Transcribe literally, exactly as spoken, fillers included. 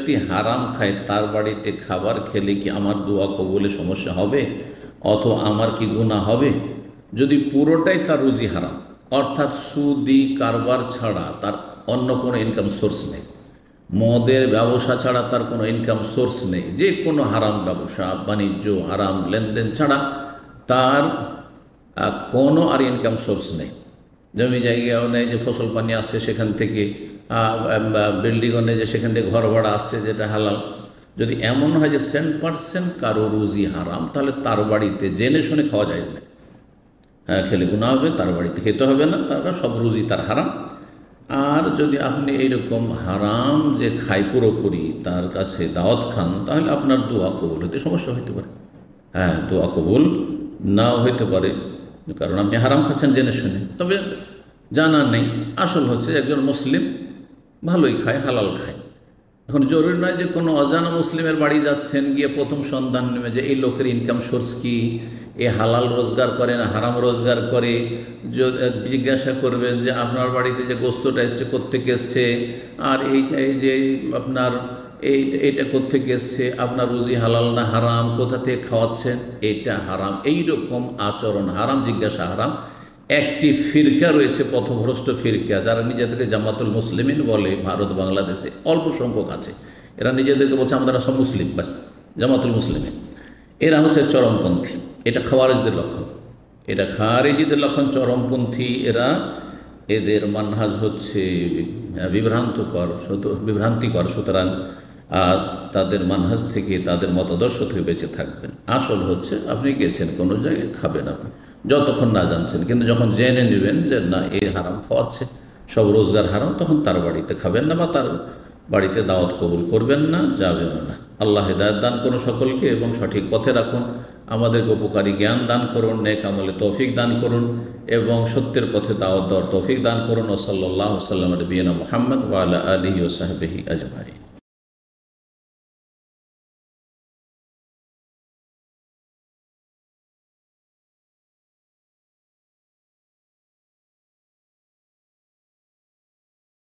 ব্যক্তি হারাম খায় তার বাড়িতে খাবার খেলে কি আমার দোয়া কবুলে সমস্যা হবে অথবা আমার কি গুনাহ হবে? যদি পুরোটাই তার রুজি হারাম, অর্থাৎ সুদি কারবার ছাড়া তার অন্য কোনো ইনকাম সোর্স নেই, মদের ব্যবসা ছাড়া তার কোনো ইনকাম সোর্স নেই, যে কোনো হারাম ব্যবসা বাণিজ্য হারাম লেনদেন ছাড়া তার কোনো আর ইনকাম সোর্স নেই, জমি জায়গাও নেই যে ফসল পানি আসছে সেখান থেকে, বিল্ডিংও নেই যে সেখান থেকে ঘর ভাড়া আসছে যেটা হালাল, যদি এমন হয় যে সেন্ট পার্সেন্ট কারো রুজি হারাম, তাহলে তার বাড়িতে জেনে শুনে খাওয়া যায় না। হ্যাঁ, খেলে গুনাহ হবে, তার বাড়িতে খেতে হবে না, তার সব রুজি তার হারাম। আর যদি আপনি এইরকম হারাম যে খাই পুরোপুরি তার কাছে দাওয়াত খান, তাহলে আপনার দোয়া কবুল হতে সমস্যা হইতে পারে। হ্যাঁ, দোয়া কবুল নাও হইতে পারে, কারণ আপনি হারাম খাচ্ছেন জেনে শুনে। তবে জানা নেই, আসল হচ্ছে একজন মুসলিম ভালোই খায়, হালাল খায়। এখন জরুরি নয় যে কোনো অজানা মুসলিমের বাড়ি যাচ্ছেন, গিয়ে প্রথম সন্ধান নেবে যে এই লোকের ইনকাম সোর্স কি, এ হালাল রোজগার করে না হারাম রোজগার করে। জিজ্ঞাসা করবেন যে আপনার বাড়িতে যে গোস্তটা এসছে কোত্থেকে এসছে, আর এই চাই যে আপনার এই এইটা কোত্থেকে এসছে, আপনার রুজি হালাল না হারাম, কোথা থেকে খাওয়াচ্ছেন, এইটা হারাম, এই রকম আচরণ হারাম, জিজ্ঞাসা হারাম। একটি ফিরকা রয়েছে, পথভ্রষ্ট ফিরকা, যারা নিজেদেরকে জামাতুল মুসলিমিন বলে, ভারত বাংলাদেশে অল্প সংখ্যক আছে, এরা নিজেদেরকে বলছে আমরা সব মুসলিম, ব্যাস জামাতুল মুসলিমিন। এরা হচ্ছে চরমপন্থী, এটা খাওয়ারিজদের লক্ষণ, এটা খারিজিদের লক্ষণ, চরমপন্থী এরা। এদের মানহাজ হচ্ছে বিভ্রান্তকর, বিভ্রান্তিকর, সুতরাং আর তাদের মানহাজ থেকে, তাদের মতাদর্শ থেকে বেঁচে থাকবেন। আসল হচ্ছে আপনি গেছেন কোনো জায়গায়, খাবেন আপনি যতক্ষণ না জানছেন, কিন্তু যখন জেনে নেবেন যে না এই হারাম খাওয়াচ্ছে, সব রোজগার হারাম, তখন তার বাড়িতে খাবেন না বা তার বাড়িতে দাওয়াত কবুল করবেন না, যাবেন না। আল্লাহ হিদায়াত দান করুন সকলকে এবং সঠিক পথে রাখুন, আমাদেরকে উপকারী জ্ঞান দান করুন, নেক আমলে তৌফিক দান করুন এবং সত্যের পথে দাওয়াত দেওয়ার তৌফিক দান করুন। ও সাল্লাল্লাহু আলাইহি ওয়া সাল্লাম নবিয়িনা মুহাম্মদ ওয়া আলা আলিহি ওয়া সাহবিহি আজমাইন।